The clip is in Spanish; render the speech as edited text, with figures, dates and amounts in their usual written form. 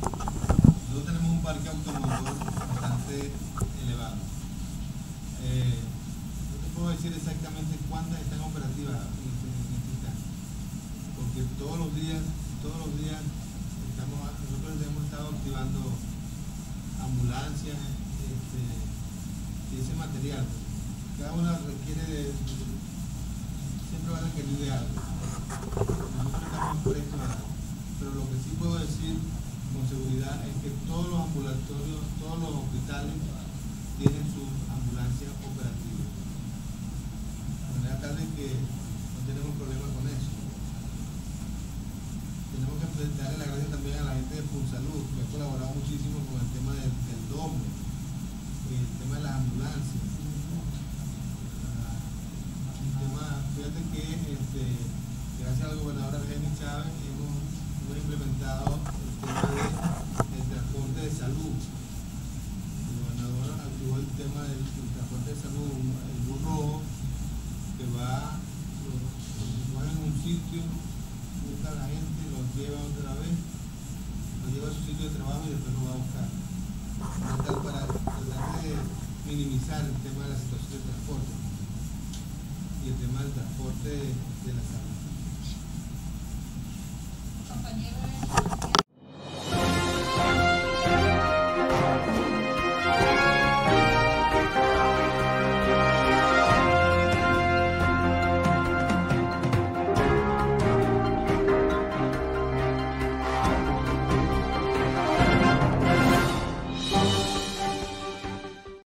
Nosotros tenemos un parque automotor bastante elevado. No te puedo decir exactamente cuántas están operativas en este instante, porque todos los días nosotros hemos estado activando ambulancias y ese material. Cada una siempre va a requerir de algo. Nosotros estamos prestos a algo. Pero lo que sí puedo decir con seguridad es que todos los ambulatorios, todos los hospitales tienen sus ambulancias operativas. De manera tal de que no tenemos problemas con eso. Tenemos que darle las gracias también a la gente de Punsalud, que ha colaborado muchísimo con el tema del domo, el tema de las ambulancias. Fíjate que gracias al gobernador Argenis Chávez hemos implementado el tema del transporte de salud. El gobernador activó el tema del transporte de salud, el bus rojo, que los pone en un sitio, busca a la gente, los lleva otra vez, los lleva a su sitio de trabajo y después los va a buscar. Para tratar de minimizar el tema de la situación de transporte y el tema del transporte de la salud. Compañero